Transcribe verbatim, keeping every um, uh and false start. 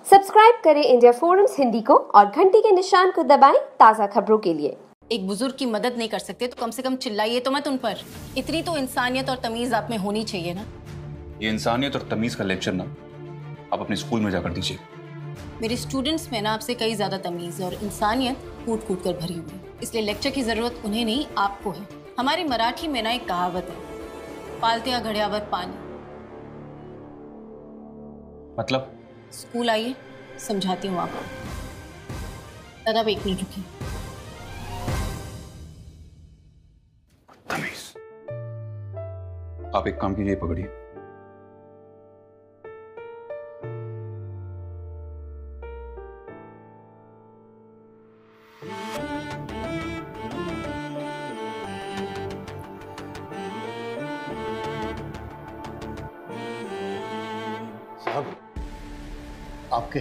Subscribe करें India forums Hindi को और घंटी के निशान को दबाएं ताज़ा खबरों के लिए। एक बुजुर्ग की मदद नहीं कर सकते तो कम से कम चिल्लाइए तो मत उन पर। इतनी तो इंसानियत और तमीज आप में होनी चाहिए ना। ये इंसानियत और तमीज का लेक्चर ना आप अपने स्कूल में जाकर दीजिए। मेरे स्टूडेंट्स में ना आपसे कई ज्यादा तमीज और इंसानियत कूट कूट कर भरी हुई है, इसलिए लेक्चर की जरूरत उन्हें नहीं आपको है। हमारी मराठी में ना एक कहावत है, पालत्या घड़ियावर पानी। मतलब? स्कूल आइए, समझाती हूँ आपको। दादा आप एक मिनट रुकिए। तमीज। आप एक काम कीजिए, पकड़िए। साहब, आपके